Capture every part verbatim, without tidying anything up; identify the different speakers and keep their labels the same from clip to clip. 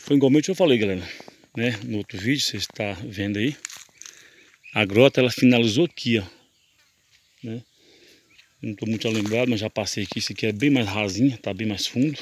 Speaker 1: Foi igualmente eu falei, galera, né? No outro vídeo, você está vendo aí. A grota, ela finalizou aqui, ó. Né? Não estou muito lembrado, mas já passei aqui. Isso aqui é bem mais rasinho, tá bem mais fundo.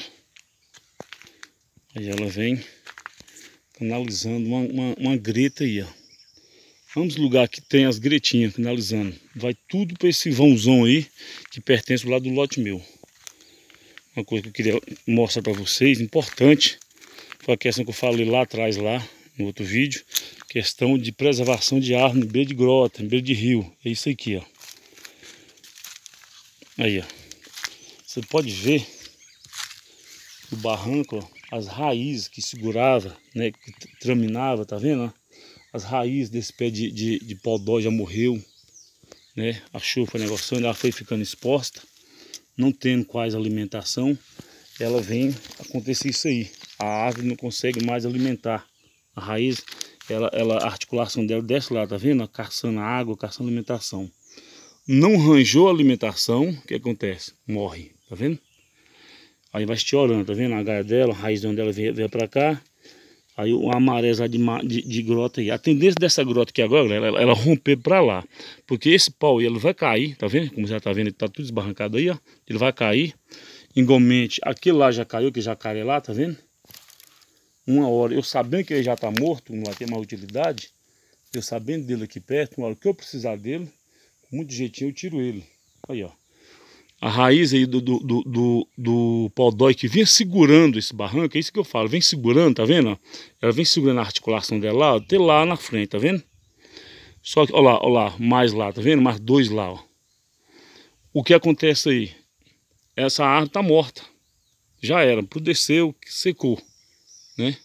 Speaker 1: Aí ela vem canalizando uma, uma, uma greta aí, ó. Vamos lugar que tem as gretinhas canalizando. Vai tudo para esse vãozão aí, que pertence ao lado do lote meu. Uma coisa que eu queria mostrar para vocês, importante, foi a questão que eu falei lá atrás, lá no outro vídeo. Questão de preservação de árvore em beira de grota, em beira de rio. É isso aqui, ó. Aí, ó. Você pode ver o barranco, ó, as raízes que segurava, né, que traminava, tá vendo? Ó? As raízes desse pé de, de, de podó já morreu, né? A chuva foi negociando, ela foi ficando exposta, não tendo quase alimentação, ela vem acontecer isso aí. A árvore não consegue mais alimentar. A raiz, ela, ela, a articulação dela desce lá, tá vendo? Caçando água, caçando alimentação. Não arranjou alimentação, o que acontece? Morre, tá vendo? Aí vai estiorando, tá vendo? A galha dela, a raiz dela veio, veio pra cá. Aí uma marésada de, de, de grota aí. A tendência dessa grota aqui agora, ela, ela romper pra lá. Porque esse pau aí, ele vai cair, tá vendo? Como já tá vendo, ele tá tudo esbarrancado aí, ó. Ele vai cair. Igualmente, aquele lá já caiu, que jacaré lá, tá vendo? Uma hora, eu sabendo que ele já tá morto, não vai ter mais utilidade. Eu sabendo dele aqui perto, uma hora que eu precisar dele, com muito jeitinho eu tiro ele. Aí, ó. A raiz aí do, do, do, do, do podói que vinha segurando esse barranco, é isso que eu falo, vem segurando, tá vendo? Ela vem segurando a articulação dela lá, até lá na frente, tá vendo? Só que, ó lá, ó lá, mais lá, tá vendo? Mais dois lá, ó. O que acontece aí? Essa árvore tá morta. Já era, apodreceu, secou, né?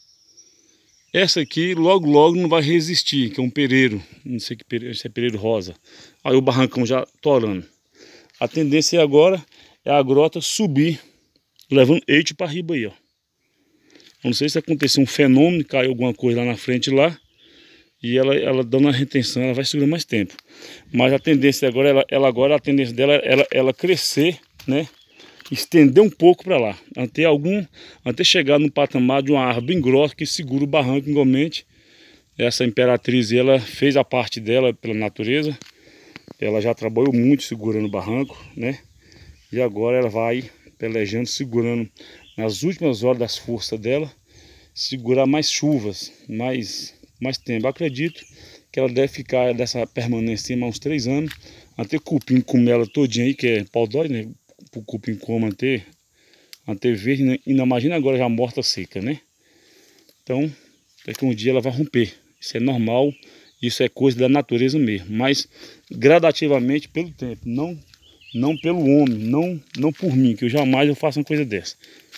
Speaker 1: Essa aqui, logo, logo não vai resistir, que é um pereiro, não sei que pereiro, se é pereiro rosa. Aí o barrancão já torando. A tendência agora é a grota subir, levando eite para riba aí, ó. Eu não sei se aconteceu um fenômeno, caiu alguma coisa lá na frente lá, e ela, ela dando a retenção, ela vai segurar mais tempo. Mas a tendência agora, ela, ela agora, a tendência dela é ela, ela crescer, né? Estender um pouco para lá, até algum, até chegar no patamar de uma árvore bem grossa que segura o barranco igualmente. Essa imperatriz, ela fez a parte dela pela natureza. Ela já trabalhou muito segurando o barranco, né? E agora ela vai pelejando, segurando nas últimas horas das forças dela, segurar mais chuvas, mais, mais tempo. Eu acredito que ela deve ficar dessa permanência uns três anos, até o cupim comer ela todinha aí, que é pau-dói, né? O cupim come até, até verde, né? E não imagina agora já morta seca, né? Então, daqui a um dia ela vai romper. Isso é normal. Isso é coisa da natureza mesmo, mas gradativamente pelo tempo, não, não pelo homem, não, não por mim, que eu jamais eu faço uma coisa dessa.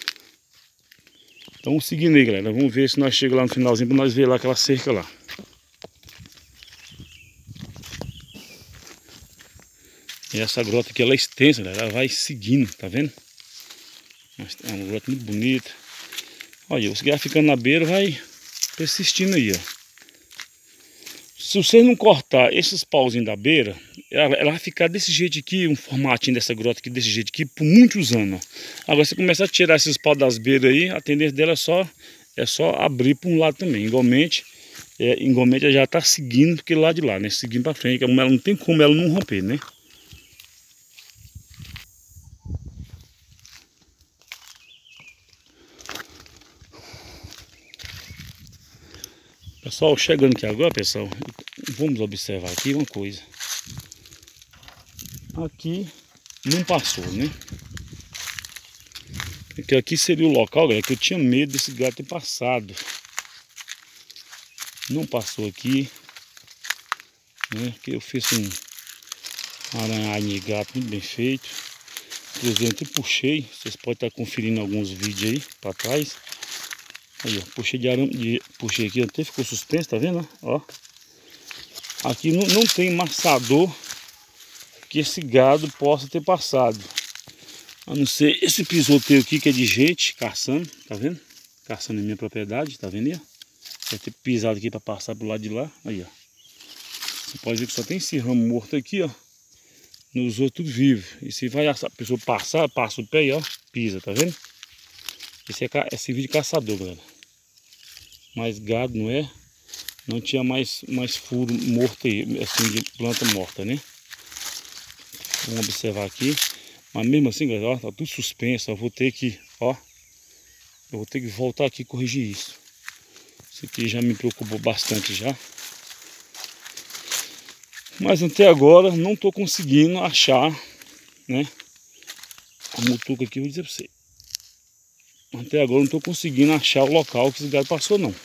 Speaker 1: Então seguindo aí, galera, vamos ver se nós chegamos lá no finalzinho para nós ver lá aquela cerca lá. E essa grota aqui ela é extensa, galera, ela vai seguindo, tá vendo? É uma grota muito bonita. Olha, você vai ficando na beira, vai persistindo aí, ó. Se você não cortar esses pauzinhos da beira, ela, ela vai ficar desse jeito aqui, um formatinho dessa grota aqui, desse jeito aqui, por muitos anos. Ó. Agora você começa a tirar esses paus das beiras aí, a tendência dela é só, é só abrir para um lado também. Igualmente, é, igualmente ela já está seguindo aquele lado de lá, né? Seguindo para frente, que ela não tem como ela não romper, né? Pessoal, chegando aqui agora, pessoal, vamos observar aqui uma coisa. Aqui não passou, né? Porque aqui seria o local, galera, que eu tinha medo desse gato ter passado. Não passou aqui, né? Que eu fiz um aranhado de gato muito bem feito. Inclusive eu puxei, vocês podem estar conferindo alguns vídeos aí para trás. Aí, ó, puxei de arame, de, puxei aqui, até ficou suspenso, tá vendo? Ó. Aqui não, não tem maçador que esse gado possa ter passado. A não ser esse pisoteio aqui que é de gente caçando, tá vendo? Caçando em minha propriedade, tá vendo aí? Vai ter pisado aqui para passar pro lado de lá, aí, ó. Você pode ver que só tem esse ramo morto aqui, ó. Nos outros tudo vivo. E se vai a pessoa passar, passa o pé aí, ó, pisa, tá vendo? Esse é esse vídeo de caçador, galera. mais gado, não é? Não tinha mais, mais furo morto aí, assim, de planta morta, né? Vamos observar aqui. Mas mesmo assim, galera, ó, tá tudo suspenso. Eu vou ter que, ó, eu vou ter que voltar aqui e corrigir isso. Isso aqui já me preocupou bastante já. Mas até agora não tô conseguindo achar, né? A mutuca aqui, eu vou dizer pra você. Até agora não tô conseguindo achar o local que esse gado passou, não.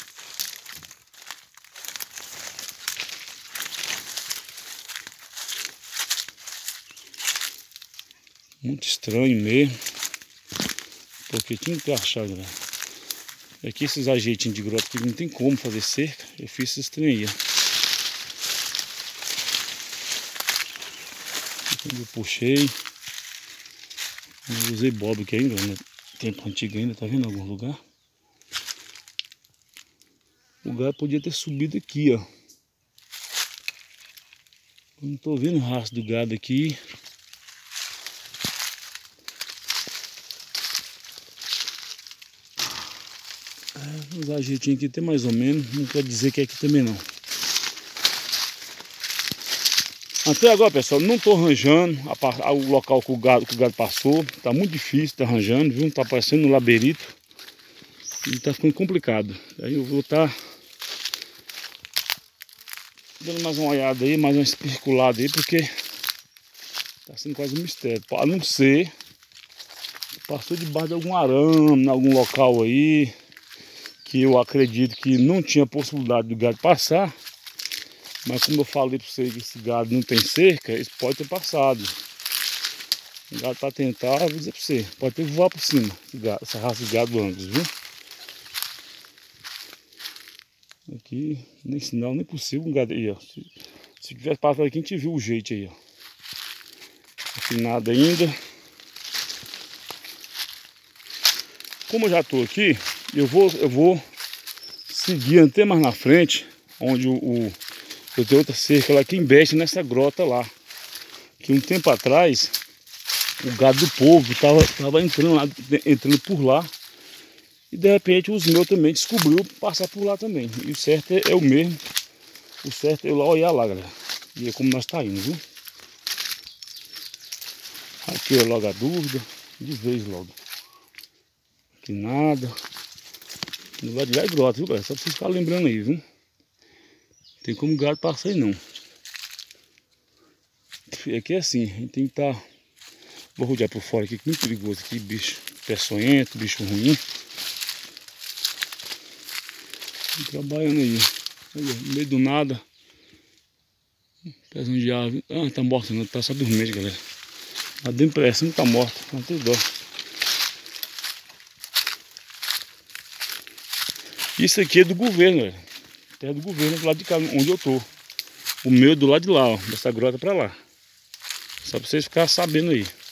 Speaker 1: Muito estranho mesmo. Porque tinha que achar, galera. Aqui esses ajeitinhos de grota que não tem como fazer cerca. Eu fiz esse trem aí, ó. Quando eu puxei. Não usei bob aqui ainda, né? Tempo antigo ainda, tá vendo em algum lugar? O gado podia ter subido aqui, ó. Eu não tô vendo o rastro do gado aqui. É, os ajeitinhos aqui tem mais ou menos, não quer dizer que é aqui também não. Até agora, pessoal, não tô arranjando a, a, o local que o, gado, que o gado passou. Tá muito difícil, tá arranjando, viu? Tá parecendo um labirinto. E tá ficando complicado. Aí eu vou estar tá dando mais uma olhada aí, mais uma circulada aí, porque tá sendo quase um mistério. A não ser que passou debaixo de algum arame, em algum local aí, que eu acredito que não tinha possibilidade do gado passar. Mas como eu falei para vocês que esse gado não tem cerca, eles podem ter passado. O gado para tentar, eu vou dizer para você, pode ter que voar por cima, esse gado, essa raça de gado Angus, viu? Aqui, nem sinal, nem possível um gado aí, ó. Se, se tivesse passado aqui, a gente viu o jeito aí, ó. Aqui nada ainda. Como eu já estou aqui, eu vou, eu vou seguir até mais na frente, onde o... o eu tenho outra cerca lá que investe nessa grota lá. Que um tempo atrás, o gado do povo estava tava entrando, lá, entrando por lá. E de repente os meus também descobriu passar por lá também. E o certo é, é o mesmo. O certo é eu lá olhar lá, galera. E é como nós tá indo, viu? Aqui é logo a dúvida. De vez logo. Aqui nada. No lado de lá é grota, viu, galera? Só pra vocês ficarem lembrando aí, viu? Tem como o gado passar aí não. Aqui é assim, a gente tem que estar... Tá... Vou rodear por fora aqui, que é muito perigoso aqui, bicho peçonhento, bicho ruim. Trabalhando aí, aí, no meio do nada. Pezão de árvore. Ah, tá morto não, tá só dormente, galera. Mas deu impressão que tá morto, não tem dó. Isso aqui é do governo, galera. Terra do governo do lado de cá, onde eu tô. O meu é do lado de lá, ó, dessa grota pra lá. Só pra vocês ficarem sabendo aí.